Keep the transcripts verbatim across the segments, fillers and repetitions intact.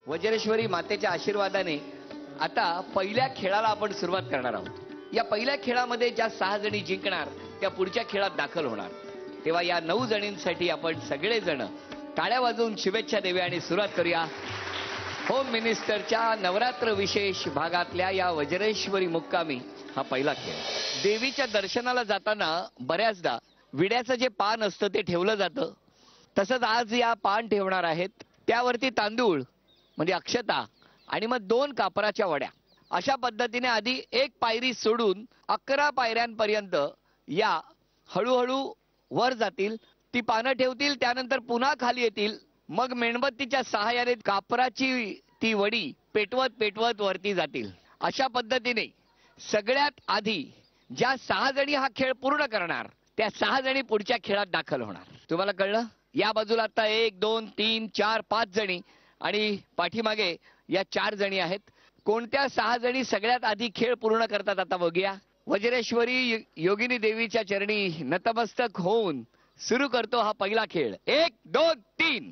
वज्रेश्वरी मातेच्या आशीर्वादाने आता पहिल्या खेळाला आपण सुरुवात करणार आहोत। या पहिल्या खेळामध्ये ज्या सहा जणी जिंकणार त्या पुढच्या खेळात दाखल होणार। तेव्हा या नऊ जणींसाठी आपण सगळे जण टाळ्या वाजवून शुभेच्छा देऊया आणि सुरुवात करूया होम मिनिस्टरच्या नवरात्र विशेष भागातल्या या वज्रेश्वरी मुक्कामी हा पहिला खेळ। देवीच्या दर्शनाला जाताना बऱ्याचदा विड्याचं जे पान असतं ते ठेवलं जातं, तसंच आज या पान ठेवणार आहेत, त्यावरती तांदूळ म्हणजे अक्षता आणि मग दोन कापराच्या वड्या, अशा पद्धतीने आधी एक पायरी सोडून अकरा पायऱ्यांपर्यंत या हळूहळू वर जातील, ती पानं ठेवतील, त्यानंतर पुन्हा खाली येतील, मग मेणबत्तीच्या सहाय्याने कापराची ती वडी पेटवत पेटवत वरती जातील। अशा पद्धतीने सगळ्यात आधी ज्या सहा जणी हा खेळ पूर्ण करणार त्या सहा जणी पुढच्या खेळात दाखल होणार। तुम्हाला कळलं? या बाजूला आता एक दोन तीन चार पाच जणी आणि पाठीमागे या चार जणी आहेत। कोणत्या सहा जणी सगळ्यात आधी खेळ पूर्ण करतात आता बघूया। वज्रेश्वरी योगिनी देवीच्या चरणी नतमस्तक होऊन सुरू करतो हा पहिला खेळ। एक दोन तीन।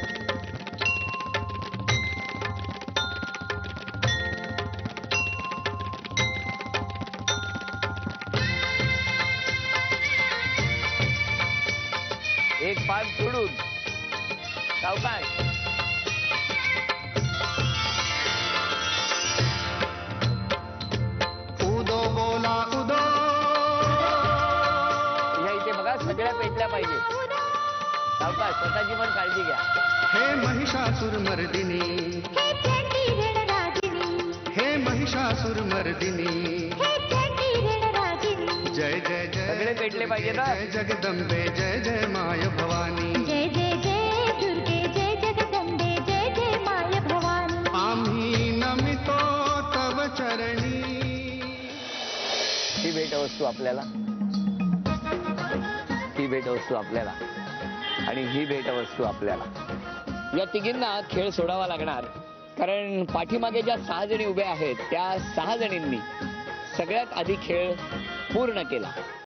एक पान सोडून सावकाश। उदो बोला उदो। या इथे बघा सगळ्या पेटल्या पाहिजे। सावकाश, स्वतःची पण काळजी घ्या। हे महिषासुर मर्दिनी, हे महिषासुर मर्दिनी, जय जय जय सगळे पेटले पाहिजे ना। जय जगदंबे, जय जय माय भवानी, जय जय जय दुर्गे, जय जगदंबे, जय जय माय भवानी। आम्ही नमितो तव चरणी। ही भेटवस्तू आपल्याला, ही भेटवस्तू आपल्याला आणि ही भेटवस्तू आपल्याला। या तिघींना खेळ सोडावा लागणार, कारण पाठीमागे ज्या सहा जणी उभ्या आहेत त्या सहा जणींनी सगळ्यात आधी खेळ पूर्ण केला।